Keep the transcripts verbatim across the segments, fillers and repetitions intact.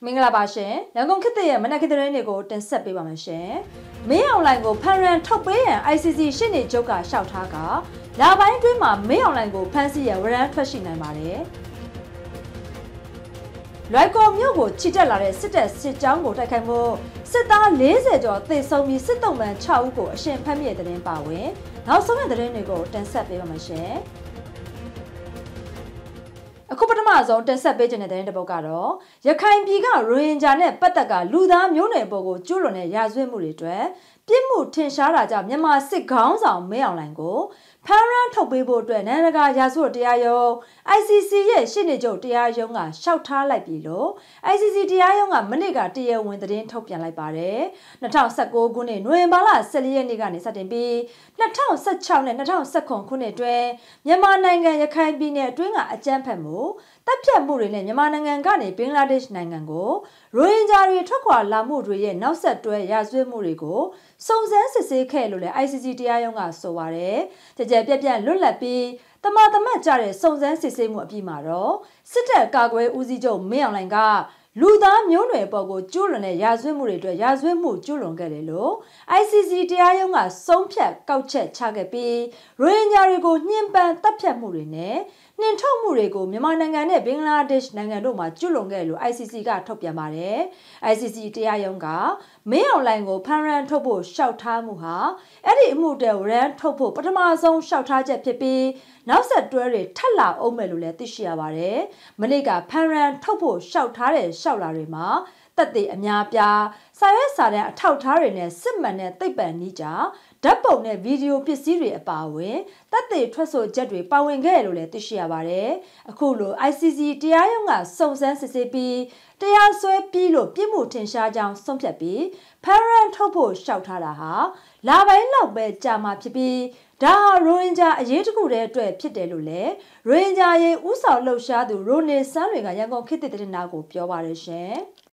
မင်္ဂလာပါရှင်ရန်ကုန်ခေတ်ရဲ့မနက်ခင်းသတင်းတွေကိုတင်ဆက်ပေးပါမယ်ရှင်မင်းအွန်လိုင်းကိုဖန်ရန်ထုတ်ပေးရန် I C C ရှင်းနေချုပ်ကရှောက်ထားကလာပိုင်းတွင်းမှာမင်းအွန်လိုင်းကိုဖမ်းဆီးရန်ဝရမ်းထွက်ရှိနိုင်ပါတယ်လွိုက်ကော်မြို့ကိုချီတက်လာတဲ့စစ်တပ်စစ်ကြောင်းကိုတိုက်ခိုက်မှုစစ်သားလေးဆယ်ကျော်သေဆုံးပြီးစစ်တုံးမှန်၆ဦးကိုအရှင်ဖမ်းမိတဲ့သတင်းပါဝင်နောက်ဆုံးတဲ့သတင်းတွေကိုတင်ဆက်ပေးပါမယ်ရှင်အခုပထမဆုံးတင်ဆက်ပေးခြင်းတဲ့သတင်းတစ်ပုဒ်ကတော့ရခိုင်ပြည်ကရိုဟင်ဂျာနဲ့ပတ်သက်ကလူသားမျိုးနွယ်ပေါ်ကိုကျူးလွန်တဲ့ရာဇဝတ်မှုတွေအတွက်ပြစ်မှုထင်ရှားတာကြောင့်မြန်မာစစ်ခေါင်းဆောင်မင်းအောင်လှိုင်ကိုဖမ်းရမ်းထုတ်ပေးဖို့အတွက်နိုင်ငံတကာရာဇဝတ်တရားရုံး I C C ရဲ့ရှင်းနေချုပ်တရားရုံးကရှောက်ထားလိုက်ပြီလို့ I C C တရားရုံးကမနေ့ကတရားဝင်သတင်းထုတ်ပြန်လိုက်ပါတယ်၂၀၁၉ခုနှစ်နိုဝင်ဘာလ၁၄ရက်နေ့ကနေစတင်ပြီး၂၀၁၆နဲ့၂၀၁၇ခုနှစ်အတွင်းမြန်မာနိုင်ငံရခိုင်ပြည်နယ်အတွင်းကအကြမ်းဖက်မှုတပ်ဖြတ်မှုတွေနဲ့မြန်မာနိုင်ငံကနေဘင်္ဂလားဒေ့ရှ်နိုင်ငံကိုရိုဟင်ဂျာတွေထွက်ခွာလာမှုတွေရဲ့နောက်ဆက်တွဲရာဇဝတ်မှုတွေကိုစုံစမ်းစစ်ဆေးခဲ့လို့လည်း I C C တရားရုံးကဆိုပါတယ်ကြကြပြက်ပြက်လွတ်လပ်ပြီးတမန်တမတ်ကြတဲ့စုံစမ်းစစ်ဆေးမှုအပြီးမှာတော့စစ်တပ်ကာကွယ်ဦးစီးချုပ်မင်းအောင်လှိုင်ကလူသားမျိုးနွယ်ပေါ်ကိုကျူးလွန်တဲ့ရာဇဝတ်မှုတွေအတွက်ရာဇဝတ်မှုကျူးလွန်ခဲ့တယ်လို့ I C C တရားရုံးကဆုံးဖြတ်ကောက်ချက်ချခဲ့ပြီးရိုဟင်ဂျာတွေကိုညှဉ်းပန်းတပ်ဖြတ်မှုတွေနဲ့နှင်ထုတ်မှုတွေကိုမြန်မာနိုင်ငံနဲ့ဘင်္ဂလားဒေ့ရှ်နိုင်ငံတို့မှာကျူးလွန်ခဲ့လို့ I C C ကထုတ်ပြန်ပါတယ် I C C တရားရုံးကမင်းအောင်လှိုင်ကိုဖမ်းရမ်းထုတ်ဖို့ရှောက်ထားမှုဟာအဲ့ဒီအမှုတွေဝရမ်းထုတ်ဖို့ပထမဆုံးရှောက်ထားချက်ဖြစ်ပြီးနောက်ဆက်တွဲတွေထပ်လာအောင်မယ်လို့လည်းသိရှိရပါတယ်မနေ့ကဖမ်းရမ်းထုတ်ဖို့ရှောက်ထားတဲ့ရှောက်လာတွေမှာတက်တဲ့အများပြားစာရွက်စာတမ်းအထောက်ထားတွေနဲ့စစ်မှန်တဲ့သိပ္ပံနည်းကြဓာတ်ပုံနဲ့ဗီဒီယိုပစ္စည်းတွေအပါအဝင်တက်တဲ့ထွက်ဆိုချက်တွေပါဝင်ခဲ့လို့လည်းသိရှိရပါတယ်အခုလို I C C တရားရုံးကစုံစမ်းစစ်ဆေးပြီးတရားစွဲပြီးလို့ပြစ်မှုထင်ရှားကြောင်းဆုံးဖြတ်ပြီးဖမ်းရမ်းထုတ်ဖို့ရှောက်ထားတာဟာလာပိုင်းလောက်ပဲကြာမှာဖြစ်ပြီးဒါဟာရိုဟင်ဂျာအရေးတစ်ခုတည်းအတွက်ဖြစ်တယ်လို့လည်းရိုဟင်ဂျာရေးဥဆောင်လှုပ်ရှားသူရိုနေဆန်းတွေကရန်ကုန်ခေတ်သစ်သတင်းကိုပြောပါတယ်ရှင်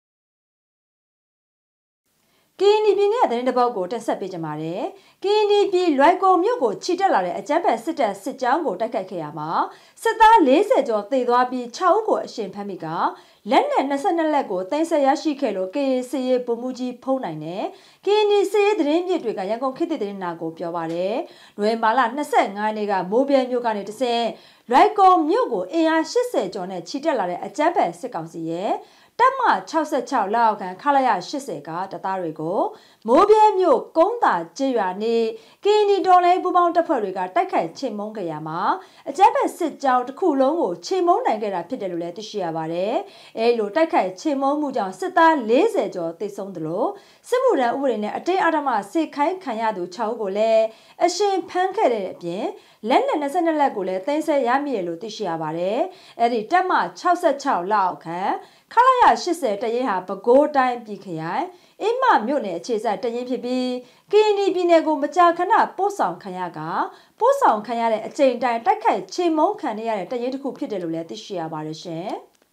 ကင်းဒီပြည်နဲ့သတင်းတစ်ပုဒ်ကိုတက်ဆက်ပေးကြပါမယ်။ကင်းဒီပြည်လွိုက်ကော်မြို့ကိုချီတက်လာတဲ့အကြမ်းဖက်စစ်တပ်စစ်ကြောင်းကိုတိုက်ခိုက်ခဲ့ရမှာစစ်သားလေးဆယ်ကျော်သေသွားပြီး၆ဦးကိုအရှင်ဖမ်းမိကလက်နက်၂၂လက်ကိုတင်ဆက်ရရှိခဲ့လို့ K A စစ်ရေးပုံမှုကြီးဖုံးနိုင်တဲ့ကင်းဒီစစ်ရေးသတင်းမြစ်တွေကရန်ကုန်ခေတ်သစ်သတင်းနာကိုပြောပါတယ်။နိုဝင်ဘာလ၂၅ရက်နေ့ကမိုးပြဲမြို့ကနေတဆင့်လွိုက်ကော်မြို့ကိုအင်အား၈၀ကျော်နဲ့ချီတက်လာတဲ့အကြမ်းဖက်စစ်ကောင်စီရဲ့တပ်မ၆၆လက်အောက်ခံခလာရ၈၀ကတပ်သားတွေကိုမိုးပြဲမြို့ကုန်းသာကျေးရွာနေကင်းဒီတော်လိုင်းပူပေါင်းတပ်ဖွဲ့တွေကတိုက်ခိုက်ချိန်မုံကြရမှာအကြမ်းဖက်စစ်ကြောင်းတစ်ခုလုံးကိုချိန်မုံနိုင်ခဲ့တာဖြစ်တယ်လို့လည်းသိရှိရပါတယ်။အဲလိုတိုက်ခိုက်ချိန်မုံမှုကြောင့်စစ်သားလေးဆယ်ကျော်သေဆုံးသလိုစစ်မှုထမ်းဥပဒေနဲ့အတင်းအဓမ္မစေခိုင်းခံရသူ၆ဦးကိုလည်းအရှင်ဖမ်းခဲ့တဲ့အပြင်လက်နက်၂၂လက်ကိုလည်းသိမ်းဆည်းရမိရလို့သိရှိရပါတယ်။အဲဒီတပ်မ၆၆လက်အောက်ခံခလာရ၈၀တရင်ဟာပဲခူးတိုင်းပြည်ခရိုင်အင်းမမြို့နယ်အခြေစိုက်တရင်ဖြစ်ပြီးကင်းဒီပြည်နယ်ကိုမကြာခဏပို့ဆောင်ခံရကပို့ဆောင်ခံရတဲ့အကြိမ်တိုင်းတိုက်ခိုက်ချိန်မုံခံရတဲ့တရင်တစ်ခုဖြစ်တယ်လို့လည်းသိရှိရပါတယ်ရှင်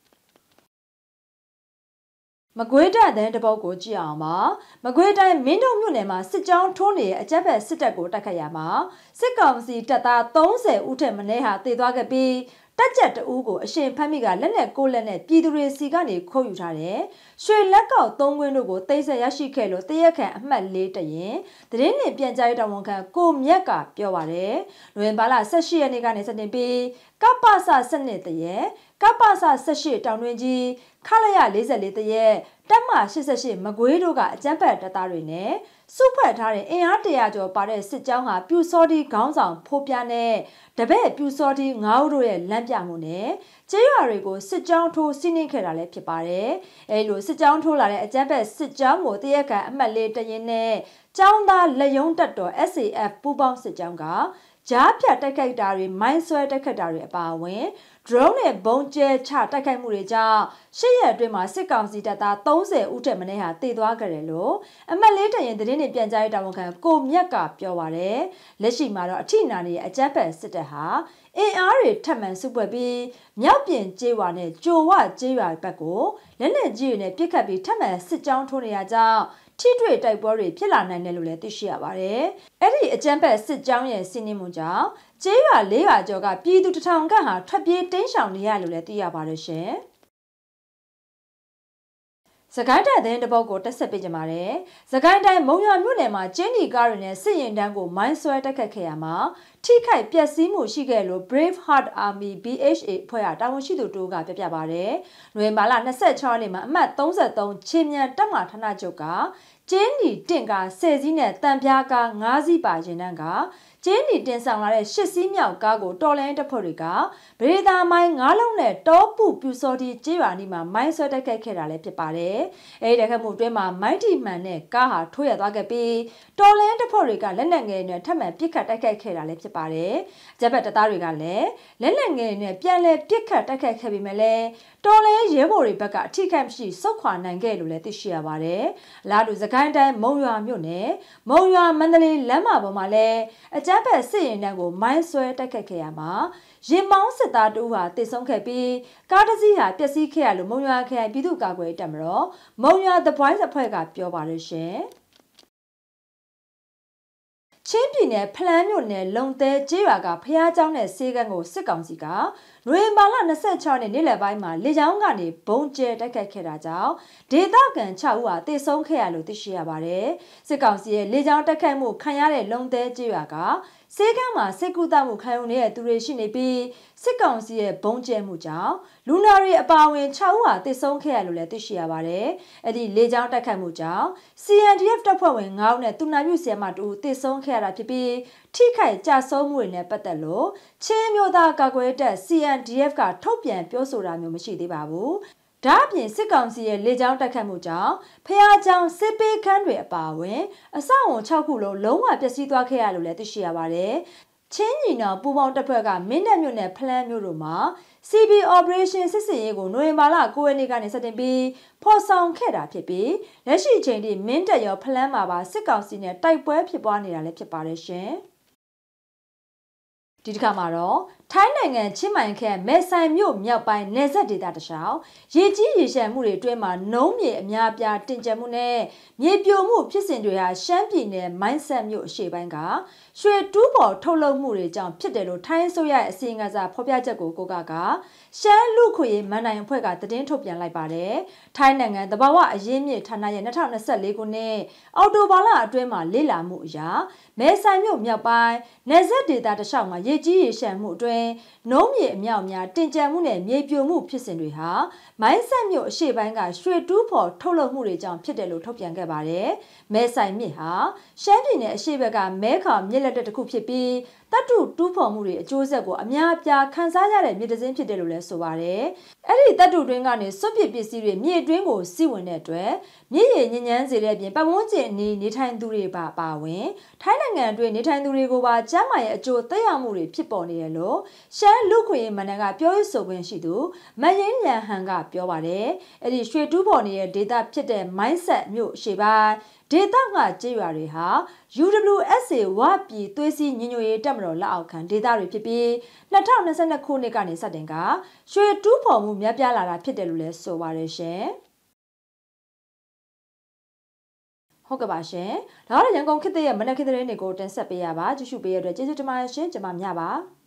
မကွေးတိုင်းတဲ့တပုတ်ကိုကြည့်အောင်ပါမကွေးတိုင်းမင်းတို့မြို့နယ်မှာစစ်ကြောင်းထိုးနေတဲ့အကြမ်းဖက်စစ်တပ်ကိုတိုက်ခိုက်ရမှာစစ်ကောင်စီတပ်သား၃၀ဦးထက်မနည်းဟာတေသွားခဲ့ပြီးတက်ကြက်တူးကိုအရှင်ဖမ်းမိကလက်နဲ့ကိုလက်နဲ့ပြည်သူတွေစီကနေခိုးယူထားတယ်။ရွှေလက်ကောက်သုံးခွင်းတို့ကိုသိမ်းဆည်းရရှိခဲ့လို့တရက်ခန့်အမှတ်လေးတရင်သတင်းနဲ့ပြန်ကြားရေးတာဝန်ခံကိုမြက်ကပြောပါတယ်။နိုဝင်ဘာလ၁၈ရက်နေ့ကနေစတင်ပြီးကပ္ပစစနစ်တရက်ကပ္ပစ၁၈တောင်တွင်ကြီးခလာရ၄၄တရက်တပ်မ၈၈မကွေးတို့ကအကြမ်းဖက်တပ်သားတွေနဲ့စုဖွဲ့ထားတဲ့အင်အားတရာကျော်ပါတဲ့စစ်ကြောင်းဟာပြူစောတီခေါင်းဆောင်ဖိုးပြနဲ့တပည့်ပြူစောတီငါးဦးတို့ရဲ့လမ်းပြမှုနဲ့ကျေးရွာတွေကိုစစ်ကြောင်းထိုးစီးနင်းခဲ့တာလည်းဖြစ်ပါတယ်။အဲလိုစစ်ကြောင်းထိုးလာတဲ့အကြမ်းဖက်စစ်ကြောင်းကိုတရက်ကန်အမှတ်လေးတရင်နဲ့ကျောင်းသားလက်ယုံတပ်တော် S A F ပူးပေါင်းစစ်ကြောင်းကကြားဖြတ်တိုက်ခိုက်တာတွေမိုင်းဆွဲတိုက်ခိုက်တာတွေအပါအဝင် drone နဲ့ဘုံကျဲချတိုက်ခိုက်မှုတွေကြောင့်ရှစ်ရက်အတွင်းမှာစစ်ကောင်စီတပ်သား၃၀ဦးထက်မနည်းဟာတေသွားကြတယ်လို့အမတ်လေးတရင်သတင်းတွေပြန်ကြားရေးတာဝန်ခံကိုမြက်ကပြောပါတယ်လက်ရှိမှာတော့အထိနာနေတဲ့အကြမ်းဖက်စစ်တပ်ဟာအင်အားတွေထပ်မံစုဖွဲ့ပြီးမြောက်ပြင်ကျေးရွာနဲ့ကြိုဝကျေးရွာဘက်ကိုလက်နက်ကြီးတွေနဲ့ပစ်ခတ်ပြီးထပ်မံစစ်ကြောင်းထိုးနေရကြောင်းထိတွေ့တိုက်ပွဲတွေဖြစ်လာနိုင်တယ်လို့လည်းသိရှိရပါတယ်။အဲ့ဒီအကြမ်းဖက်စစ်ကြောင်းရဲ့စီးနှင်းမှုကြောင့်ကျေးရွာလေးရွာကျော်ကပြည်သူတထောင်ခန့်ဟာထွက်ပြေးတိမ်းရှောင်နေရလို့လည်းသိရပါတယ်ရှင်။စကိုင်းတိုင်းသတင်းတပုတ်ကိုတက်ဆက်ပေးကြပါမယ်။စကိုင်းတိုင်းမုံရွာမြို့နယ်မှာကျင်းဒီကားတွေနဲ့စစ်ရင်တန်းကိုမိုင်းဆွဲတက်ခတ်ခဲ့ရမှာထိခိုက်ပျက်စီးမှုရှိခဲ့လို့ Brave Heart Army B H A အဖွဲ့ကတာဝန်ရှိသူတို့ကပြပြပါတယ်။နိုဝင်ဘာလ၂၆ရက်နေ့မှာအမှတ်၃၃ချင်းမြန်တပ်မဌာနချုပ်ကကျင်းဒီတင့်ကားဆယ်စီးနဲ့တံပြားကား၅စီးပါရင်တန်းကကျင်းဒီတင်ဆောင်လာတဲ့ရှစ်စီးမြောက်ကားကိုတော်လိုင်းတပ်ဖွဲ့တွေကဗရေတာမိုင်းငါးလုံးနဲ့တောပုပြူစော်တီကျေးရွာနီးမှာမိုင်းဆွဲတိုက်ခိုက်ခဲ့တာလည်းဖြစ်ပါတယ်။အဲဒီတိုက်ခိုက်မှုအတွင်းမှာမိုင်းတီမှန်နဲ့ကားဟာထိုးရသွားခဲ့ပြီးတော်လိုင်းတပ်ဖွဲ့တွေကလက်နက်ငယ်နဲ့ထပ်မံပစ်ခတ်တိုက်ခိုက်ခဲ့တာလည်းဖြစ်ပါတယ်။ဂျပက်တပ်သားတွေကလည်းလက်နက်ငယ်နဲ့ပြန်လည်ပစ်ခတ်တိုက်ခိုက်ခဲ့ပြီးမှလည်းတော်လိုင်းရဲဘော်တွေဘက်ကအထိခိုက်မရှိစုခွာနိုင်ခဲ့လို့လည်းသိရှိရပါတယ်။လာတူစကိုင်းတိုင်းမုံရွာမြို့နယ်မုံရွာမန္တလေးလမ်းမပေါ်မှာလည်းအကြမ်းဖက်စစ်ရင်တန်းကိုမိုင်းဆွဲတိုက်ခတ်ခဲ့ရမှာရင်မောင်းစစ်သားတူဟာတည်ဆုံခဲ့ပြီးကားတစ်စီးဟာပျက်စီးခဲ့ရလို့မုံရွာခရိုင်ပြည်သူ့ကာကွယ်တပ်မတော်မုံရွာ The Voice အဖွဲ့ကပြောပါတယ်ရှင်ချင်းပြည်နယ်ဖလန်းမြို့နယ်လုံသဲကျေးရွာကဖျားเจ้าနဲ့ဆေးကန်းကိုစစ်ကောင်စီကနိုဝင်ဘာလ၂၆ရက်နေ့နေ့လယ်ပိုင်းမှာလေကြောင်းကနေဘုံကျဲတိုက်ခတ်ခဲ့တာကြောင့်ဒေသခံ၆ဦးဟာတေဆုံးခဲ့ရလို့သိရှိရပါတယ်စစ်ကောင်စီရဲ့လေကြောင်းတိုက်ခိုက်မှုခံရတဲ့လုံသဲကျေးရွာကစေကမ်းမှာစစ်ကူတာမှုခံယူနေတဲ့သူတွေရှိနေပြီးစစ်ကောင်စီရဲ့ဘုံကျဲမှုကြောင့်လူနာတွေအပါအဝင်၆ဦးဟာတေဆုံးခဲ့ရလို့လည်းသိရှိရပါတယ်။အဲ့ဒီလေကြောင်းတိုက်ခိုက်မှုကြောင့် C N D F တပ်ဖွဲ့ဝင်၅ဦးနဲ့တူနာပြုဆရာမတူတေဆုံးခဲ့ရတာဖြစ်ပြီးထိခိုက်ကြဆုံးမှုတွေနဲ့ပတ်သက်လို့ချင်းမျိုးသားကာကွယ်တပ် C N D F ကထုတ်ပြန်ပြောဆိုတာမျိုးမရှိသေးပါဘူး။ဒါအပြင်စစ်ကောင်စီရဲ့လေကြောင်းတိုက်ခတ်မှုကြောင့်ဖျားကြောင်စစ်ပေးခန်းတွေအပါအဝင်အဆောက်အုံ၆ခုလုံးလုံးဝပျက်စီးသွားခဲ့ရလို့လည်းသိရှိရပါတယ်။ချင်းညီနောင်ပူပေါင်းတပ်ဖွဲ့ကမင်းတပ်မြို့နယ်ဖလန်းမြို့တို့မှာ C B Operation စစ်စင်ရေးကိုနိုဝင်ဘာလ၉ရက်နေ့ကနေစတင်ပြီးဖော်ဆောင်ခဲ့တာဖြစ်ပြီးလက်ရှိချိန်ထိမင်းတပ်ရောဖလန်းမှာပါစစ်ကောင်စီနဲ့တိုက်ပွဲဖြစ်ပွားနေတာလည်းဖြစ်ပါတယ်ရှင်။ဒီတစ်ခါမှာတော့ထိုင်းနိုင်ငံချင်းမိုင်ခရိုင်မဲဆိုင်မြို့မြောက်ပိုင်းနယ်စပ်ဒေသတခြားရေကြီးရေရှမ်းမှုတွေအတွင်းမှာနှုံးမြေအများပြားတင်ကျမှုနဲ့မြေပြိုမှုဖြစ်စဉ်တွေဟာရှမ်းပြည်နယ်မိုင်းဆက်မြို့အရှေ့ပိုင်းကရွှေတူးပေါ်ထုတ်လုပ်မှုတွေကြောင့်ဖြစ်တယ်လို့ထိုင်းအစိုးရရဲ့အစီရင်ခံစာဖော်ပြချက်ကိုကိုကကရှမ်းလူခွေမန်နိုင်အဖွဲ့ကသတင်းထုတ်ပြန်လိုက်ပါတယ်။ထိုင်းနိုင်ငံသဘာဝအရင်းမြစ်ဌာနရဲ့၂၀၂၄ခုနှစ်အောက်တိုဘာလအတွင်းမှာလေ့လာမှုအရမဲဆိုင်မြို့မြောက်ပိုင်းနယ်စပ်ဒေသတခြားမှာရေကြီးရေရှမ်းမှုအတွင်းနှုံးမြေအမြောက်များတင်ကြံမှုနဲ့မြေပြိုမှုဖြစ်စဉ်တွေဟာမိုင်းဆက်မြို့အရှေ့ပိုင်းကရွှေတူးဖော်ထုတ်လုပ်မှုတွေကြောင့်ဖြစ်တယ်လို့ထုတ်ပြန်ခဲ့ပါတယ်။မဲဆိုင်မြစ်ဟာရှမ်းပြည်နယ်အရှေ့ဘက်ကမဲခေါင်မြစ်လက်တက်တစ်ခုဖြစ်ပြီးတတ်တူတူးဖော်မှုတွေအကျိုးဆက်ကိုအများအပြားခံစားရတဲ့မြစ်တစ်စင်းဖြစ်တယ်လို့လည်းဆိုပါတယ်။အဲ့ဒီတတ်တူတွင်းကနေစွန့်ပစ်ပစ္စည်းတွေမြေတွင်းကိုစီးဝင်တဲ့အတွက်မြစ်ရည်ညဉ့်ညမ်းစေတဲ့အပြင်ပတ်ဝန်းကျင်အနီးနေထိုင်သူတွေပါပါဝင်ထိုင်းနိုင်ငံအတွင်းနေထိုင်သူတွေကိုပါကျန်းမာရေးအကျိုးသက်ရောက်မှုတွေဖြစ်ပေါ်နေတယ်လို့ရှမ်းလူခွေမန်နကပြောရေးဆိုခွင့်ရှိသူမယင်းလန်ဟန်ကပြောပါတယ်။အဲ့ဒီရွှေတူးပေါ်နေတဲ့ဒေတာဖြစ်တဲ့မိုင်းဆက်မြို့ရှေ့ပိုင်းဒေသကကျေးရွာတွေဟာ U W S A ဝပြည်သွေးစည်းညီညွတ်ရေးတပ်မတော်လက်အောက်ခံဒေသတွေဖြစ်ပြီး၂၀၂၂ခုနှစ်ကနေစတင်ကရွှေတူးဖော်မှုများပြားလာတာဖြစ်တယ်လို့လည်းဆိုပါတယ်ရှင်။ဟုတ်ကဲ့ပါရှင်။ဒါကတော့ရန်ကုန်ခေတ်ရဲ့မနက်ခင်းသတင်းတွေကိုတင်ဆက်ပေးရပါကြည့်ရှုပေးရတဲ့ကျေးဇူးတင်ပါတယ်ရှင်။ကျွန်မမြပါ